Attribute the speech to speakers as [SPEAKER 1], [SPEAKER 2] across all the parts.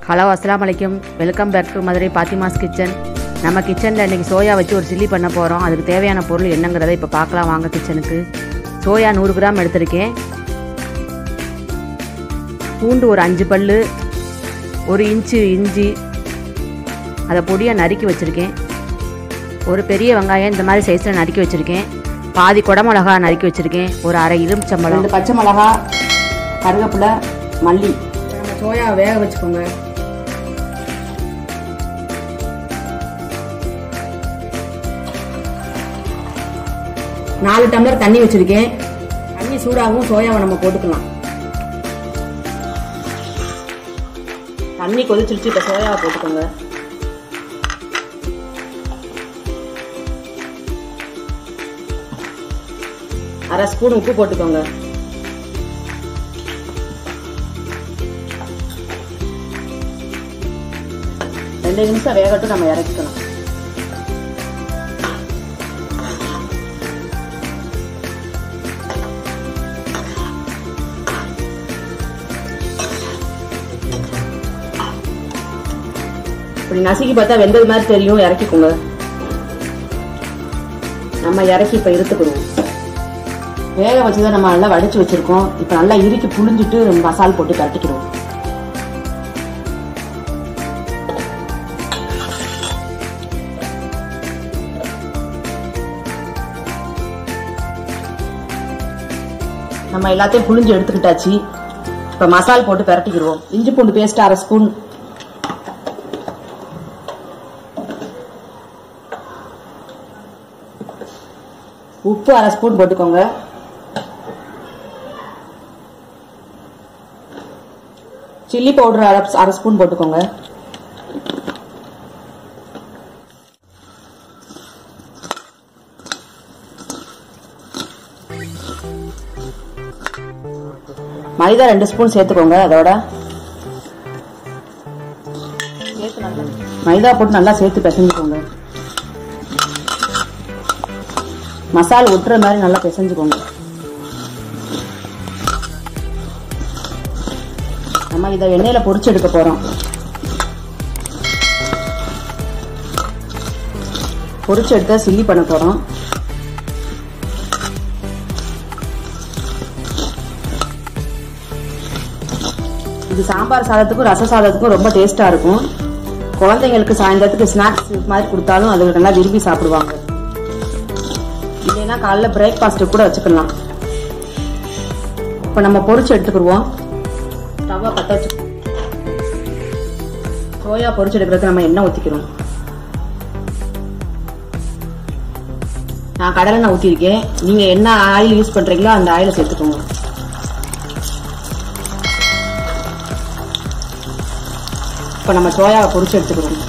[SPEAKER 1] Hello அஸ்ஸலாமு அலைக்கும். Welcome back to Madurai Fathima's kitchen. நம்ம கிச்சனில் இன்றைக்கி சோயா வச்சு ஒரு சில்லி பண்ண போகிறோம். அதுக்கு தேவையான பொருள் என்னங்கிறத இப்போ பார்க்கலாம் வாங்க கிச்சனுக்கு. சோயா 100 கிராம் எடுத்திருக்கேன். பூண்டு ஒரு 5 பல், 1 இன்ச்சு இஞ்சி அதை பொடியாக நறுக்கி வச்சுருக்கேன். ஒரு பெரிய வெங்காயம் இந்த மாதிரி சைஸில் நறுக்கி வச்சுருக்கேன். பாதி குடமிளகா நறுக்கி வச்சுருக்கேன். ஒரு அரை எலுமிச்சம்பழம், 2 பச்சை மிளகா, கருவேப்பிலை, மல்லி. நம்ம சோயா வேக வச்சுக்கோங்க. நாலு டம்ளர் தண்ணி வச்சிருக்கேன். தண்ணி சூடாகவும் சோயாவை நம்ம போட்டுக்கலாம். தண்ணி கொதிச்சிருச்சு. இப்போ சோயாவை போட்டுக்கோங்க. அரை ஸ்பூன் உப்பு போட்டுக்கோங்க. ரெண்டு நிமிஷம் வேகட்டும், நம்ம இறக்கிக்கணும். இப்படி நசுக்கி பார்த்தா வெந்தது மாதிரி தெரியும். இறக்கிக்கோங்க. நம்ம இறக்கி இப்ப இருத்துக்கிடுவோம். வேக வச்சுதான் நம்ம நல்லா வடிச்சு வச்சிருக்கோம். இப்ப நல்லா இறுக்கி புளிஞ்சிட்டு மசால் போட்டு கட்டிக்கிடுவோம். நம்ம எல்லாத்தையும் புளிஞ்சு எடுத்துக்கிட்டாச்சு. இப்ப மசால் போட்டு பரட்டிக்கிடுவோம். இஞ்சி பூண்டு பேஸ்ட் அரை ஸ்பூன், உப்பு அரை ஸ்பூன் போட்டுக்கோங்க. சில்லி பவுடர் அரை ஸ்பூன் போட்டுக்கோங்க. மைதா 2 ஸ்பூன் சேர்த்துக்கோங்க. அதோட மைதா போட்டு நல்லா சேர்த்து பிசைஞ்சுக்கோங்க. மசாலா ஒட்டுற மாதிரி நல்லா பிசைஞ்சுக்கோங்க. நம்ம இதை எண்ணெயில பொரிச்சு எடுக்க போறோம். பொரிச்சு எடுத்தா சில்லி பண்ண போறோம். இது சாம்பார் சாதத்துக்கும் ரச சாதத்துக்கும் ரொம்ப டேஸ்டா இருக்கும். குழந்தைங்களுக்கு சாயந்தரத்துக்கு ஸ்நாக்ஸ் மாதிரி கொடுத்தாலும் அது நல்லா விரும்பி சாப்பிடுவாங்க. இல்லைன்னா காலைல பிரேக்ஃபாஸ்ட் கூட வச்சுக்கலாம். இப்ப நம்ம பொரிச்சு எடுத்துக்கிடுவோம். தவா பத்த வச்சு சோயா பொரிச்சு எடுக்கிறதுக்கு நம்ம எண்ணெய் ஊத்திக்கிறோம். நான் கடலெண்ணெய் ஊத்திருக்கேன். நீங்க என்ன ஆயில் யூஸ் பண்றீங்களோ அந்த ஆயில சேர்த்துக்கோங்க. இப்ப நம்ம சோயாவை பொரிச்சு எடுத்துக்கிறோம்.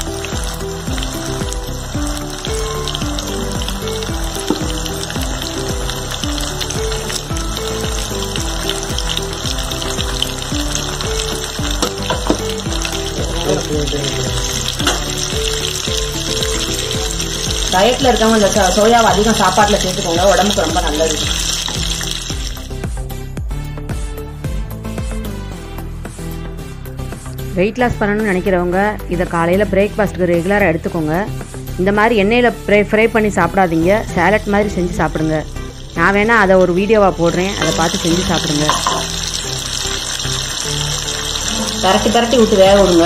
[SPEAKER 1] டயட்ல இருக்கவங்க இந்த சோயாவை அதிகம் சாப்பாட்டுல சேர்த்துக்கோங்க. உடம்புக்கு ரொம்ப நல்லது. வெயிட் லாஸ் பண்ணணும்னு நினைக்கிறவங்க இதை காலையில் பிரேக்ஃபாஸ்ட்டுக்கு ரெகுலராக எடுத்துக்கோங்க. இந்த மாதிரி எண்ணெயில் ஃப்ரை பண்ணி சாப்பிடாதீங்க. சேலட் மாதிரி செஞ்சு சாப்பிடுங்க. நான் வேணா அதை ஒரு வீடியோவாக போடுறேன், அதை பார்த்து செஞ்சு சாப்பிடுங்க. பரட்டி விட்டு வேக விடுங்க.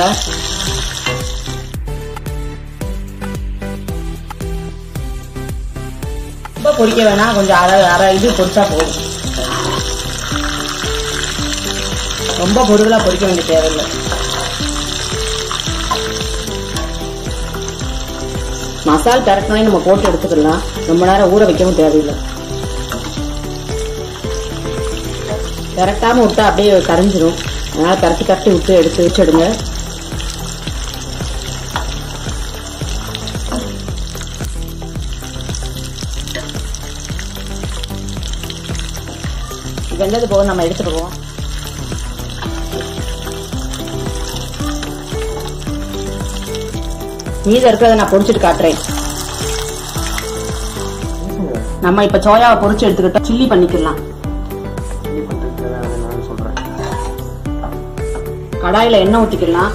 [SPEAKER 1] ரொம்ப பொரிக்க வேணாம், கொஞ்சம் அரை இது பொரிச்சா போதும். ரொம்ப பொருளா பொரிக்க வேண்டிய தேவையில்லை. மசால் பரட்டினே நம்ம போட்டு எடுத்துக்கலாம். ரொம்ப நேரம் ஊற வைக்கவும் தேவையில்லை. பரட்டாம விட்டா அப்படியே கரைஞ்சிரும். அதனால பரட்டி விட்டு எடுத்து வச்சிடுங்க. வெந்தது போக நம்ம எடுத்துடுவோம். மீதம் இருக்கிறத நான் பொரிச்சிட்டு காட்டுறேன். நம்ம இப்ப சோயாவை பொரிச்சு எடுத்துக்கிட்டா சில்லி பண்ணிக்கலாம். கடாயில் எண்ணெய் ஊற்றிக்கலாம்.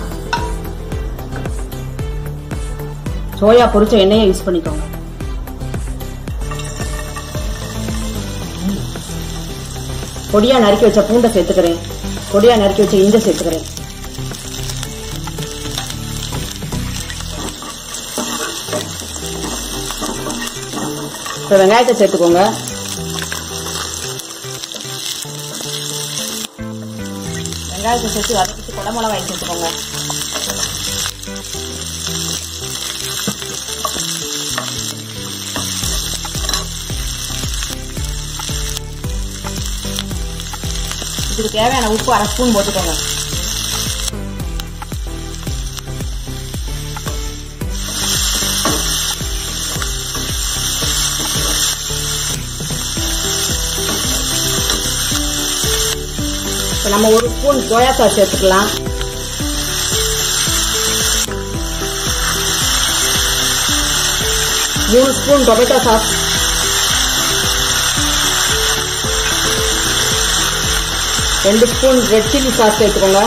[SPEAKER 1] சோயா பொரிச்ச எண்ணெயை யூஸ் பண்ணிக்கோங்க. பொடியா நறுக்கி வச்ச பூண்டை சேர்த்துக்கிறேன். பொடியா நறுக்கி வச்ச இஞ்சை சேர்த்துக்கிறேன். இப்போ வெங்காயத்தை சேர்த்துக்கோங்க. வெங்காயத்தை சேர்த்து வதக்கிட்டு குடை மிளகாய் சேர்த்துக்கோங்க. இதுக்கு தேவையான உப்பு 1/2 ஸ்பூன் போட்டுக்கோங்க. இப்போ நம்ம 1 ஸ்பூன் சோயா சாஸ் சேர்த்துக்கலாம். மூணு spoon tomato sauce, 2 spoon red chilli sauce சேர்த்துக்கோங்க.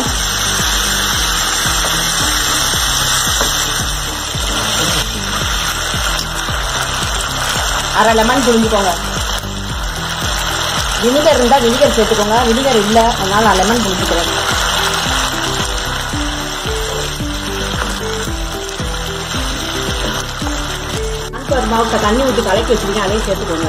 [SPEAKER 1] அரை லெமன் புழிஞ்சுக்கோங்க. வினிகர் இருந்தால் வினிகர் சேர்த்துக்கோங்க. வினிகர் இல்லை, அதனால நான் லெமன் புழிஞ்சுக்கிறேன். கான்ஃப்ளவர் மாவுக்கு தண்ணி ஊற்றி கலக்கி வச்சுருக்கீங்க, அதையும் சேர்த்துக்கோங்க.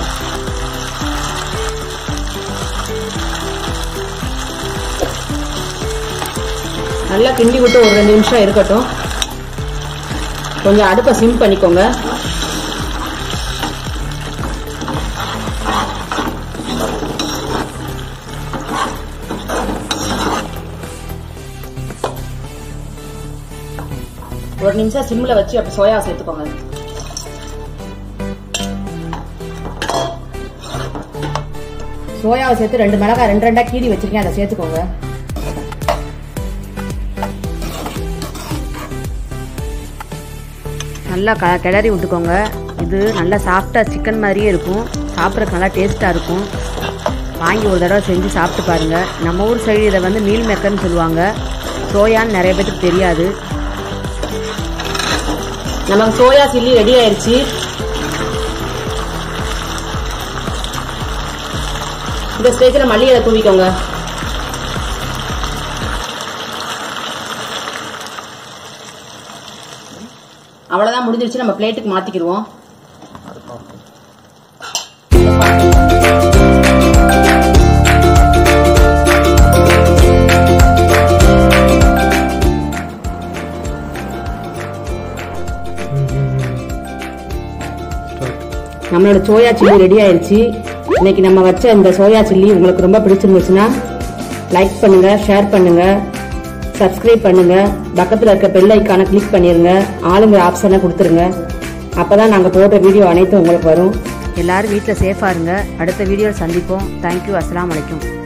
[SPEAKER 1] நல்லா கிண்டி விட்டு ஒரு 2 நிமிஷம் இருக்கட்டும். கொஞ்சம் அடுப்பை சிம் பண்ணிக்கோங்க. ஒரு நிமிஷம் சிம்ல வச்சு அப்ப சோயா சேர்த்துக்கோங்க. சோயாவை சேர்த்து 2 மிளகாய் 2 கீறி வச்சிருக்கேன், அதை சேர்த்துக்கோங்க. நல்லா கிளறி விட்டுக்கோங்க. இது நல்லா சாஃப்டாக சிக்கன் மாதிரியே இருக்கும். சாப்பிட்றதுக்கு நல்லா டேஸ்ட்டாக இருக்கும். வாங்கி ஒரு தடவை செஞ்சு சாப்பிட்டு பாருங்கள். நம்ம ஊர் சைடு இதை வந்து மீல் மேக்கர்னு சொல்லுவாங்க. சோயான்னு நிறைய பேருக்கு தெரியாது. நமக்கு சோயா சில்லி ரெடி ஆயிடுச்சு. இந்த ஸ்டேஜில் மல்லி இலை தூவிக்கோங்க. அவ்வளோதான், முடிஞ்சிருச்சு. நம்ம பிளேட்டுக்கு மாற்றிக்கிடுவோம். நம்மளோட சோயா சில்லி ரெடி ஆயிடுச்சு. இன்னைக்கு நம்ம வச்ச இந்த சோயா சில்லி உங்களுக்கு ரொம்ப பிடிச்சிருந்துச்சுன்னா லைக் பண்ணுங்க, ஷேர் பண்ணுங்க, சப்ஸ்கிரைப் பண்ணுங்க. பக்கத்தில் இருக்க பெல் ஐக்கானை கிளிக் பண்ணிருங்க. ஆளுங்க ஆப்ஷனை கொடுத்துருங்க. அப்பதான் நாங்கள் போடுற வீடியோ அனைத்தும் உங்களுக்கு வரும். எல்லாரும் வீட்டில் சேஃபாக இருங்க. அடுத்த வீடியோவில் சந்திப்போம். தேங்க்யூ. அஸ்ஸலாமு அலைக்கும்.